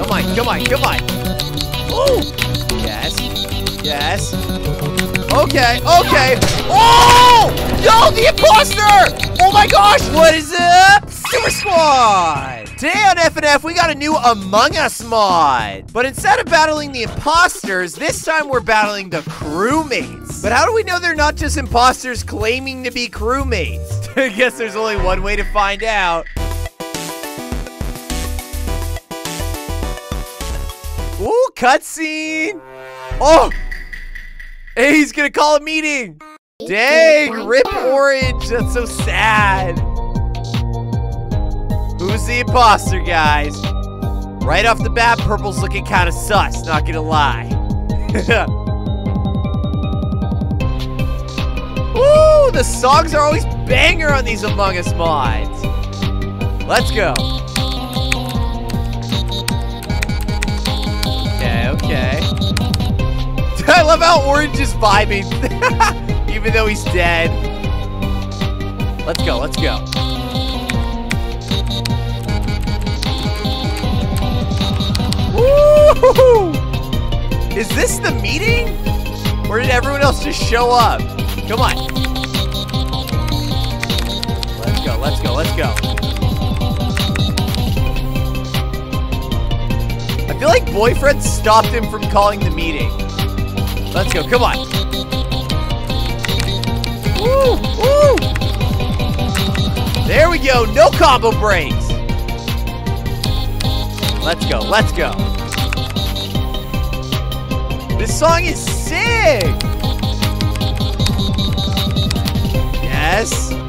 Come on, come on, come on. Ooh. Yes. Yes. Okay, okay. Oh! No, the imposter! Oh my gosh, what is up? Super Squad! Today on FNF, we got a new Among Us mod. But instead of battling the imposters, this time we're battling the crewmates. But how do we know they're not just imposters claiming to be crewmates? I guess there's only one way to find out. Ooh, cutscene! Oh! Hey, he's gonna call a meeting! Dang, rip Orange, that's so sad. Who's the imposter, guys? Right off the bat, Purple's looking kind of sus, not gonna lie. Woo, the songs are always banger on these Among Us mods. Let's go. Okay. I love how Orange is vibing, even though he's dead. Let's go, let's go. Woo! Is this the meeting? Or did everyone else just show up? Come on. Let's go, let's go, let's go. I feel like Boyfriend stopped him from calling the meeting. Let's go, come on. Woo, woo. There we go, no combo breaks. Let's go, let's go. This song is sick. Yes.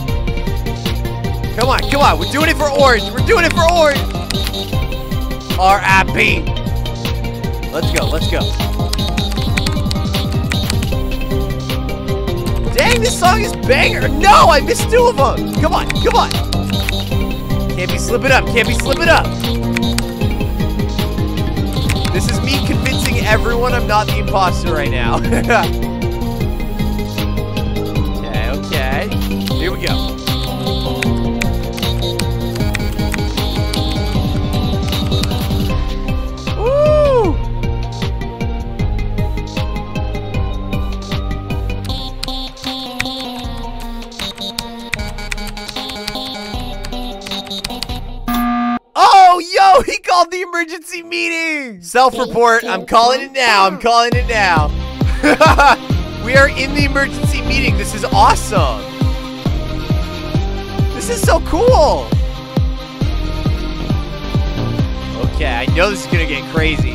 Come on, we're doing it for Orange. We're doing it for Orange. R.I.P. Let's go, let's go. Dang, this song is banger. No, I missed two of them. Come on, come on. Can't be slipping up, can't be slipping up. This is me convincing everyone I'm not the imposter right now. Okay, okay. Here we go. Yo, he called the emergency meeting! Self-report, I'm calling it now, I'm calling it now. We are in the emergency meeting, this is awesome. This is so cool. Okay, I know this is gonna get crazy.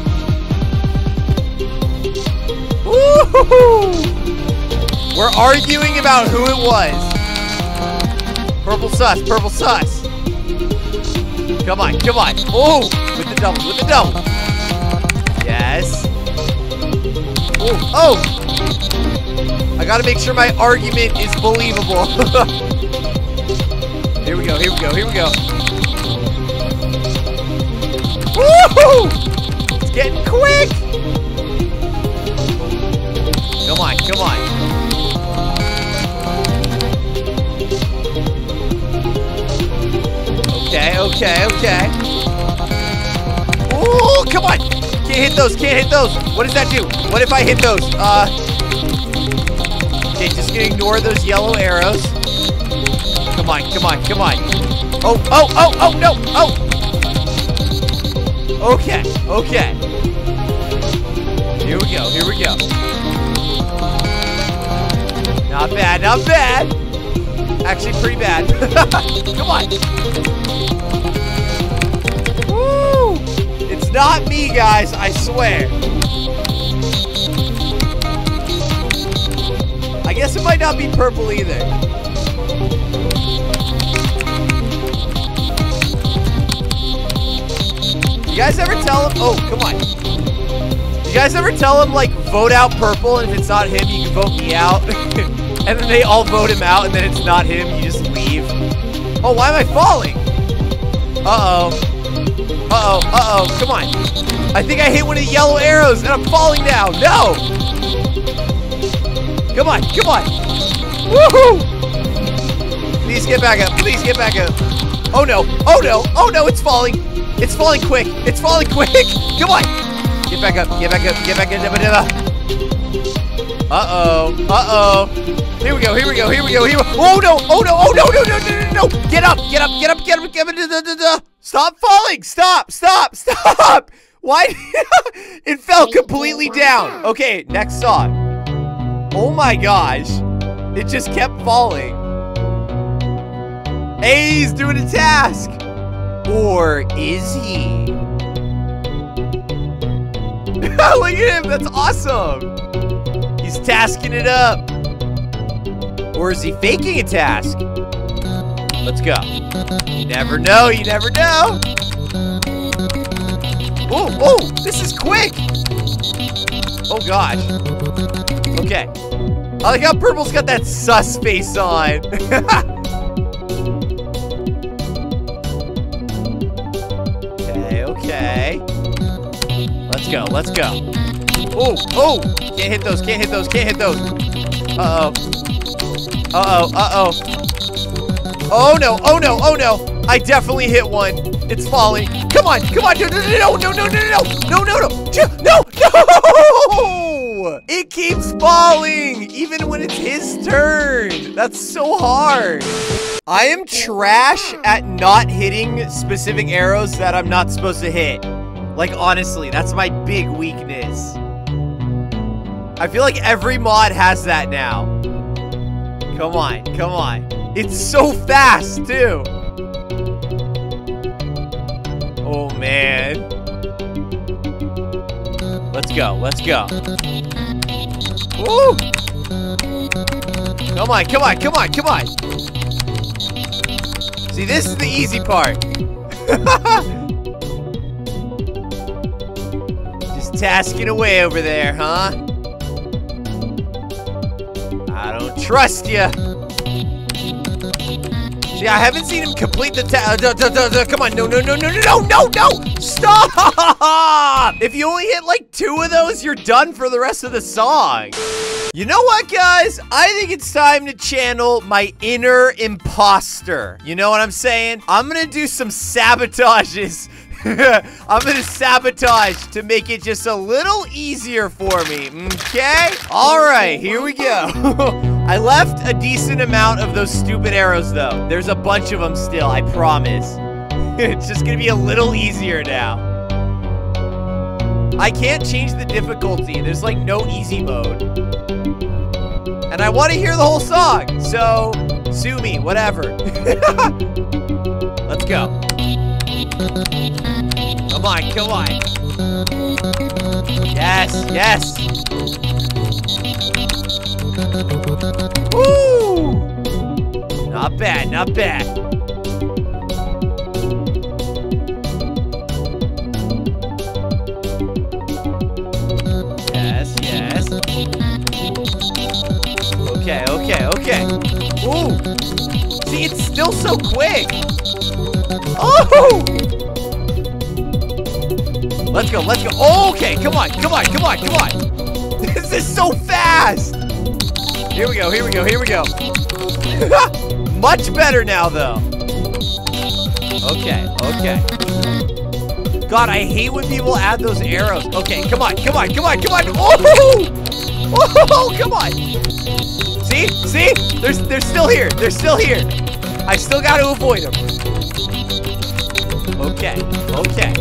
Woo-hoo-hoo! We're arguing about who it was. Purple sus, purple sus. Come on, come on. Oh, with the double, with the double. Yes. Oh, oh. I gotta make sure my argument is believable. Here we go, here we go, here we go. Woohoo! It's getting quick. Come on, come on. Okay, okay, okay. Ooh, come on! Can't hit those, can't hit those. What does that do? What if I hit those? Okay, just gonna ignore those yellow arrows. Come on, come on, come on. Oh, oh, oh, oh, no, oh! Okay, okay. Here we go, here we go. Not bad, not bad. Actually, pretty bad. Come on. Woo! It's not me, guys, I swear. I guess it might not be Purple either. You guys ever tell him? Oh, come on. You guys ever tell him, like, vote out Purple, and if it's not him, you can vote me out? And then they all vote him out, and then it's not him, you just leave. Oh, why am I falling? Uh-oh. Uh-oh, uh-oh, come on. I think I hit one of the yellow arrows, and I'm falling now. No! Come on, come on. Woohoo! Please get back up, please get back up. Oh no, oh no, oh no, it's falling. It's falling quick. It's falling quick. Come on. Get back up. Get back up. Get back up. Uh-oh. Uh-oh. Here we go. Here we go. Here we go. Here we go. Oh, no. Oh, no. Oh, no. No, no, no, no, no. Get up. Get up. Get up. Get up. Get up. Stop falling. Stop. Stop. Stop. Why? It fell completely down. Okay, next song. Oh, my gosh. It just kept falling. Hey, he's doing a task. Or is he? Look at him. That's awesome. He's tasking it up. Or is he faking a task? Let's go. You never know. You never know. Oh, oh, this is quick. Oh, gosh. Okay. I like how Purple's got that sus face on. Okay. Let's go. Let's go. Oh, oh. Can't hit those. Can't hit those. Can't hit those. Uh-oh. Uh-oh. Uh-oh. Oh, no. Oh, no. Oh, no. I definitely hit one. It's falling. Come on. Come on. No, no, no, no, no, no, no, no, no, no, no. It keeps falling, even when it's his turn. That's so hard. I am trash at not hitting specific arrows that I'm not supposed to hit. Like, honestly, that's my big weakness. I feel like every mod has that now. Come on, come on. It's so fast, too. Oh, man. Let's go, let's go. Woo! Come on, come on, come on, come on. See, this is the easy part. Just tasking away over there, huh? I don't trust you. See, I haven't seen him complete the task. Come on, no, no, no, no, no, no, no, no! Stop! If you only hit like 2 of those, you're done for the rest of the song. You know what, guys? I think it's time to channel my inner imposter. You know what I'm saying? I'm gonna do some sabotages. I'm gonna sabotage to make it just a little easier for me, okay? All right, here we go. I left a decent amount of those stupid arrows, though. There's a bunch of them still, I promise. It's just gonna be a little easier now. I can't change the difficulty. There's like no easy mode. And I want to hear the whole song, so sue me, whatever. Let's go. Come on, come on. Yes, yes. Woo! Not bad, not bad. Yes, yes. Okay, okay, okay. Ooh! See, it's still so quick. Oh! Let's go, let's go. Oh, okay, come on, come on, come on, come on. This is so fast. Here we go, here we go, here we go. Much better now, though. Okay, okay. God, I hate when people add those arrows. Okay, come on, come on, come on, come on. Oh! Oh, come on. See? See? They're still here. They're still here. I still got to avoid them. Okay, okay.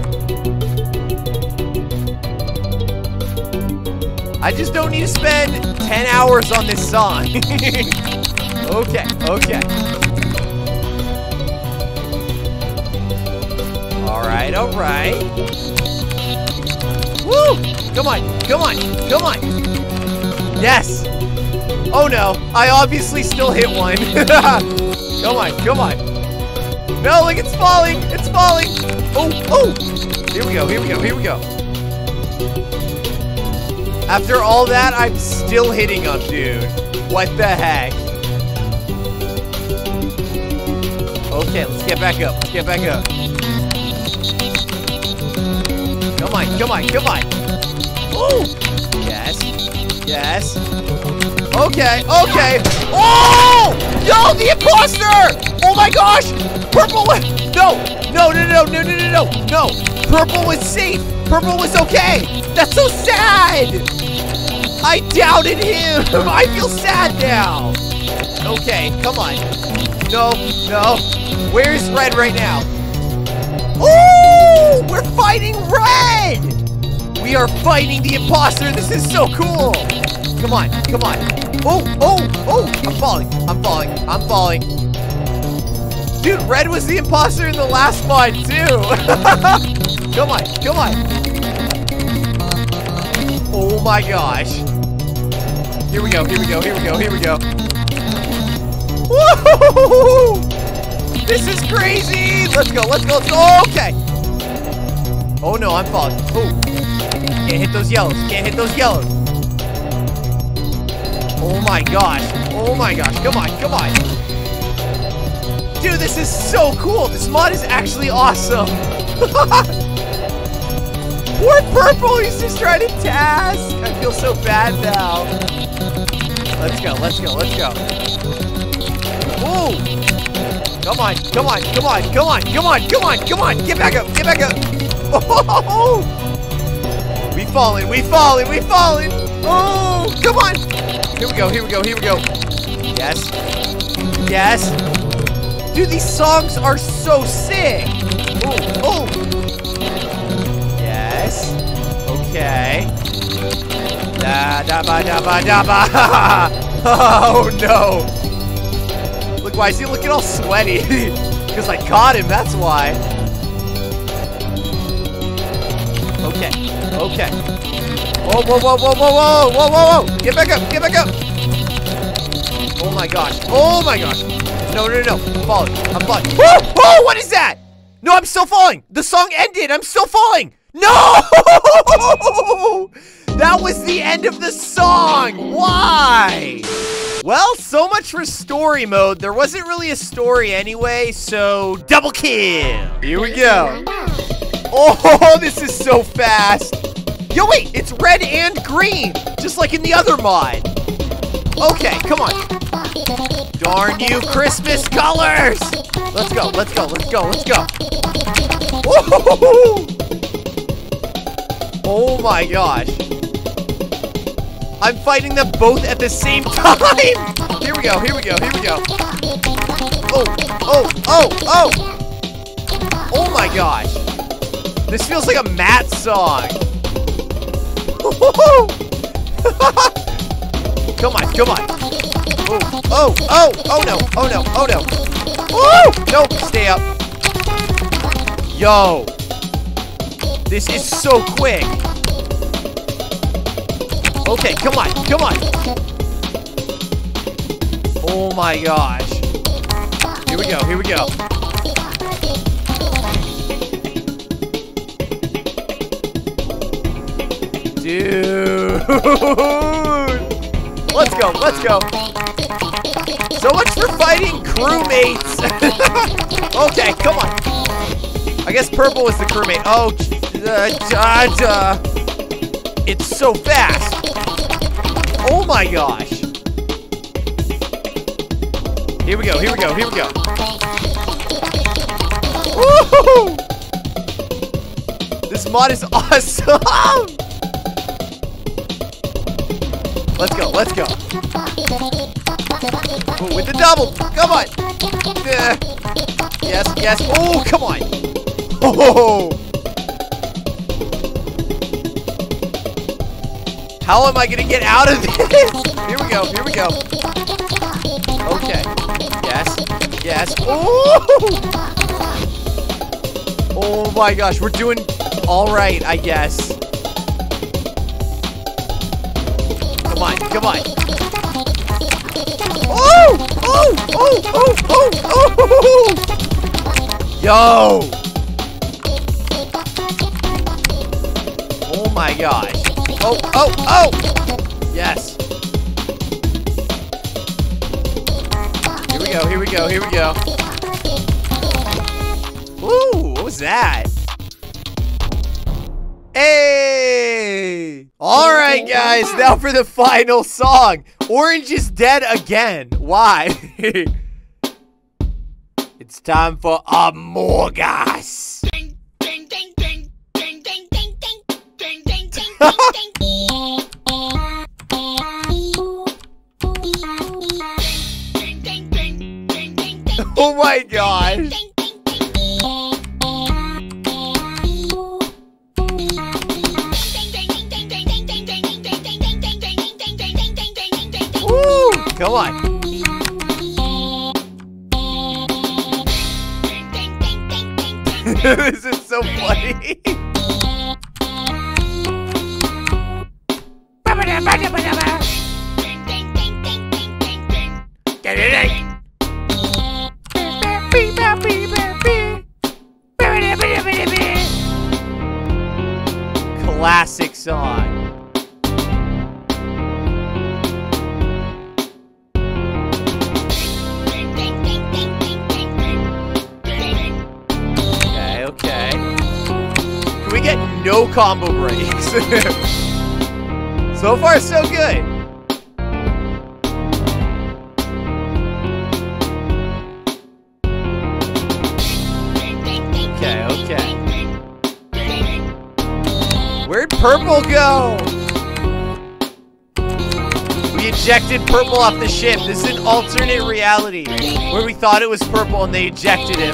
I just don't need to spend 10 hours on this song. Okay, okay. Alright, alright. Woo! Come on, come on, come on. Yes! Oh no, I obviously still hit one. Come on, come on. No, look, it's falling, it's falling. Oh, oh! Here we go, here we go, here we go. After all that, I'm still hitting them, dude. What the heck? Okay, let's get back up. Let's get back up. Come on, come on, come on. Ooh! Yes. Yes. Okay, okay. Oh! No, the imposter! Oh my gosh! Purple was... No! No, no, no, no, no, no, no, no! Purple was safe! Purple was okay! That's so sad! I doubted him! I feel sad now! Okay, come on. No, no. Where's Red right now? Oh! We're fighting Red! We are fighting the imposter! This is so cool! Come on, come on. Oh, oh, oh! I'm falling, I'm falling, I'm falling. Dude, Red was the imposter in the last one, too! Come on, come on! Oh my gosh. Here we go, here we go, here we go, here we go. Woo! This is crazy! Let's go, let's go, let's go! Okay! Oh no, I'm falling. Oh. Can't hit those yellows, can't hit those yellows. Oh my gosh. Oh my gosh. Come on. Come on. Dude, this is so cool. This mod is actually awesome. Poor Purple. He's just trying to task. I feel so bad now. Let's go. Let's go. Let's go. Whoa. Come on. Come on. Come on. Come on. Come on. Come on. Come on. Get back up. Get back up. Oh. We falling. We falling. We falling. Oh. Come on. Here we go, here we go, here we go. Yes. Yes. Dude, these songs are so sick. Oh, oh. Yes. Okay. Da da ba da ba da ba. Oh no. Look, why is he looking all sweaty? Because I caught him, that's why. Okay. Okay. Whoa, whoa, whoa, whoa, whoa, whoa, whoa, whoa, whoa! Get back up, get back up! Oh my gosh, oh my gosh! No, no, no, I'm falling, I'm falling. Whoa, whoa, what is that? No, I'm still falling! The song ended, I'm still falling! No! That was the end of the song! Why? Well, so much for story mode. There wasn't really a story anyway, so double kill! Here we go. Oh, this is so fast! Yo, wait, it's red and green, just like in the other mod. Okay, come on. Darn you, Christmas colors! Let's go, let's go, let's go, let's go. Woo-hoo-hoo-hoo! Oh my gosh. I'm fighting them both at the same time! Here we go, here we go, here we go. Oh, oh, oh, oh! Oh my gosh. This feels like a Matt song. Come on, come on. Oh, oh, oh, oh no, oh no, oh no. Woo! Nope, stay up. Yo. This is so quick. Okay, come on, come on. Oh my gosh. Here we go, here we go. Dude. Let's go, let's go. So much for fighting crewmates. Okay, come on. I guess Purple was the crewmate. Oh, it's so fast. Oh my gosh. Here we go, here we go, here we go. Woohoo! This mod is awesome! Let's go, let's go. Ooh, with the double, come on. Yes, yes, oh, come on. Oh! How am I gonna get out of this? Here we go, here we go. Okay, yes, yes, oh! Oh my gosh, we're doing all right, I guess. Come on, come on. Oh! Oh! Oh! Oh! Oh! Oh! Yo! Oh my gosh. Oh! Oh! Oh! Yes. Here we go, here we go, here we go. Ooh, what was that? Hey! Alright guys, now for the final song. Orange is dead again. Why? It's time for Among Us. Oh my gosh. Woo! Come on. This is so funny. Classic song. Okay. Can we get no combo breaks? So far, so good. Okay. Where'd purple go? We ejected purple off the ship. This is an alternate reality where we thought it was purple and they ejected him.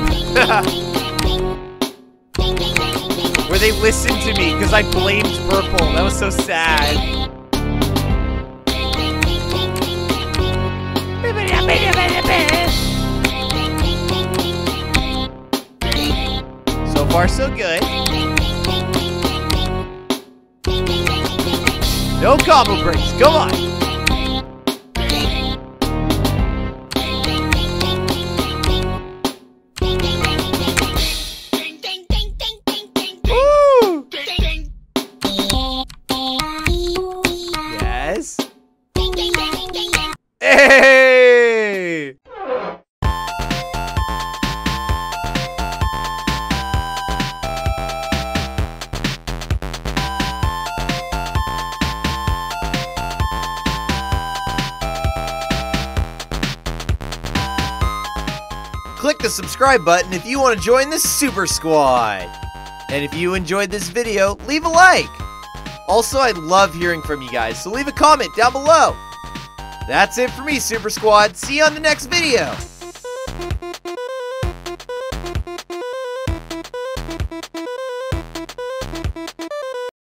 Where they listened to me because I blamed purple. That was so sad. So far, so good. No combo breaks. Come on. Woo! Yes. Hey! Click the subscribe button if you want to join the Super Squad. And if you enjoyed this video, leave a like. Also, I love hearing from you guys, so leave a comment down below. That's it for me, Super Squad. See you on the next video.